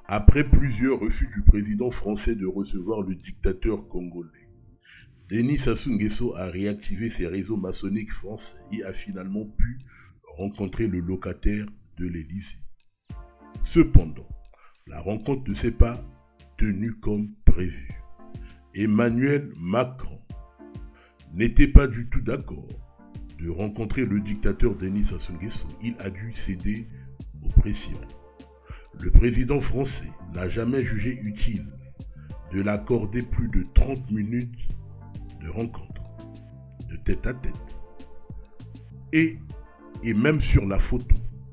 Après plusieurs refus du président français de recevoir le dictateur congolais, Denis Sassou Nguesso a réactivé ses réseaux maçonniques français et a finalement pu rencontrer le locataire de l'Élysée. Cependant, la rencontre ne s'est pas tenue comme prévu. Emmanuel Macron n'était pas du tout d'accord de rencontrer le dictateur Denis Sassou Nguesso. Il a dû céder aux pressions. Le président français n'a jamais jugé utile de l'accorder plus de 30 minutes de rencontre, de tête à tête. Et même sur la photo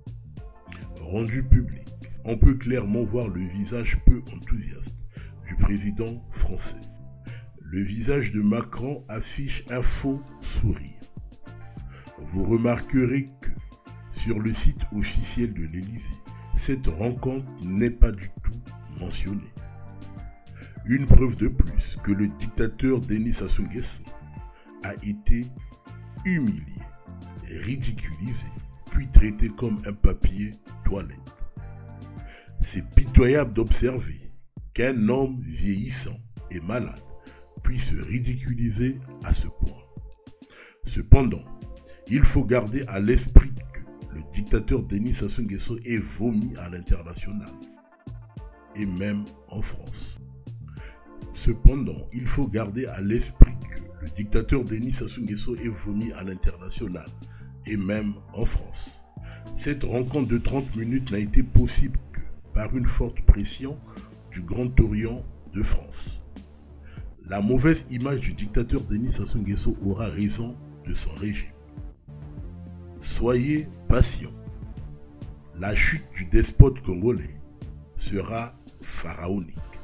rendue publique, on peut clairement voir le visage peu enthousiaste du président français. Le visage de Macron affiche un faux sourire. Vous remarquerez que sur le site officiel de l'Élysée, cette rencontre n'est pas du tout mentionnée. Une preuve de plus que le dictateur Denis Sassou Nguesso a été humilié, ridiculisé, puis traité comme un papier toilette. C'est pitoyable d'observer qu'un homme vieillissant et malade puisse se ridiculiser à ce point. Cependant, il faut garder à l'esprit que le dictateur Denis Sassou Nguesso est vomi à l'international et même en France. Cependant, il faut garder à l'esprit que le dictateur Denis Sassou Nguesso est vomi à l'international et même en France. Cette rencontre de 30 minutes n'a été possible que par une forte pression du Grand Orient de France. La mauvaise image du dictateur Denis Sassou Nguesso aura raison de son régime. Soyez patients. La chute du despote congolais sera pharaonique.